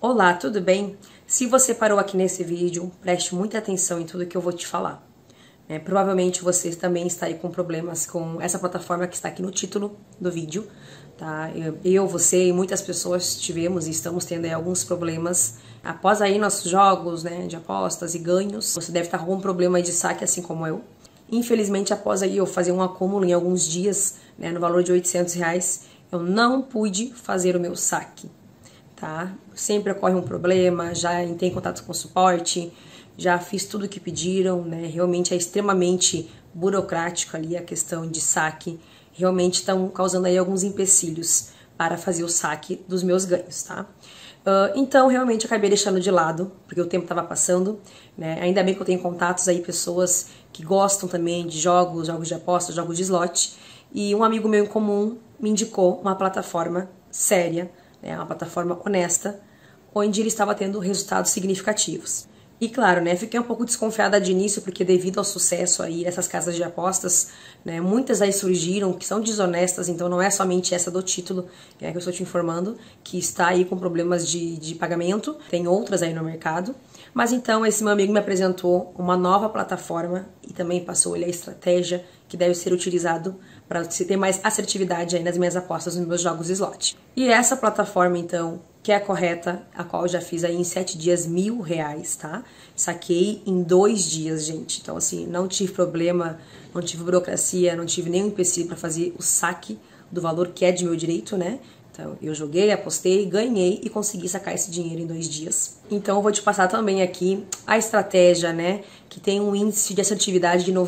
Olá, tudo bem? Se você parou aqui nesse vídeo, preste muita atenção em tudo que eu vou te falar. Provavelmente você também está aí com problemas com essa plataforma que está aqui no título do vídeo, tá? Você e muitas pessoas tivemos e estamos tendo aí alguns problemas após aí nossos jogos, de apostas e ganhos. Você deve estar com algum problema aí de saque, assim como eu. Infelizmente, após aí eu fazer um acúmulo em alguns dias, no valor de R$800, eu não pude fazer o meu saque. Tá? Sempre ocorre um problema, já entrei em contato com o suporte, já fiz tudo o que pediram, Realmente é extremamente burocrático ali a questão de saque, realmente estão causando aí alguns empecilhos para fazer o saque dos meus ganhos, tá? Então, realmente, acabei deixando de lado, porque o tempo estava passando, Ainda bem que eu tenho contatos aí, pessoas que gostam também de jogos de apostas, jogos de slot, e um amigo meu em comum me indicou uma plataforma séria, uma plataforma honesta, onde ele estava tendo resultados significativos. E claro, fiquei um pouco desconfiada de início, porque devido ao sucesso aí dessas casas de apostas, muitas aí surgiram que são desonestas, então não é somente essa do título, que eu estou te informando, que está aí com problemas de pagamento, tem outras aí no mercado. Mas então esse meu amigo me apresentou uma nova plataforma e também passou ele a estratégia que deve ser utilizado para se ter mais assertividade aí nas minhas apostas nos meus jogos de slot. E essa plataforma, então, que é a correta, a qual eu já fiz aí em 7 dias R$1.000, tá? Saquei em 2 dias, gente. Então, assim, não tive problema, não tive burocracia, não tive nenhum empecilho para fazer o saque do valor que é de meu direito, Então, eu joguei, apostei, ganhei e consegui sacar esse dinheiro em 2 dias. Então, eu vou te passar também aqui a estratégia, que tem um índice de assertividade de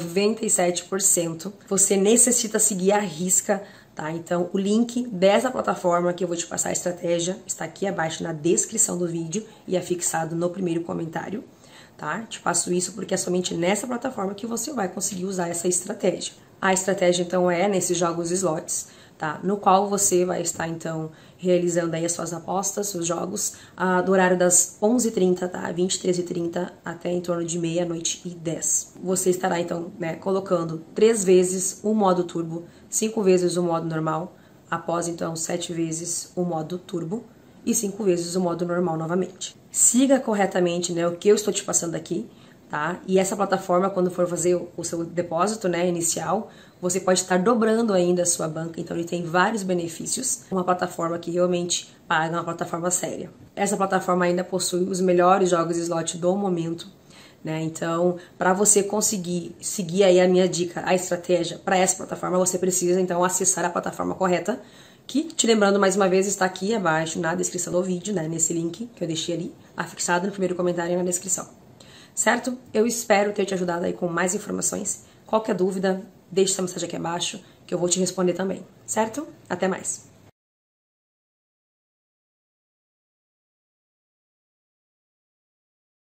97%. Você necessita seguir à risca, tá? Então, o link dessa plataforma que eu vou te passar a estratégia está aqui abaixo na descrição do vídeo e é fixado no primeiro comentário, tá? Te passo isso porque é somente nessa plataforma que você vai conseguir usar essa estratégia. A estratégia, então, é nesses jogos slots, tá? No qual você vai estar, então, realizando aí as suas apostas, seus jogos, do horário das 11h30, tá? 23h30 até em torno de 00h10. Você estará, então, colocando 3 vezes o modo turbo, 5 vezes o modo normal, após, então, 7 vezes o modo turbo e 5 vezes o modo normal novamente. Siga corretamente, o que eu estou te passando aqui, tá? E essa plataforma, quando for fazer o seu depósito, inicial, você pode estar dobrando ainda a sua banca, então ele tem vários benefícios. Uma plataforma que realmente paga, uma plataforma séria. Essa plataforma ainda possui os melhores jogos de slot do momento, Então, para você conseguir seguir aí a minha dica, a estratégia para essa plataforma, você precisa então acessar a plataforma correta, que, te lembrando mais uma vez, está aqui abaixo na descrição do vídeo, nesse link que eu deixei ali, afixado no primeiro comentário e na descrição. Certo? Eu espero ter te ajudado aí com mais informações. Qualquer dúvida, deixe essa mensagem aqui abaixo, que eu vou te responder também. Certo? Até mais!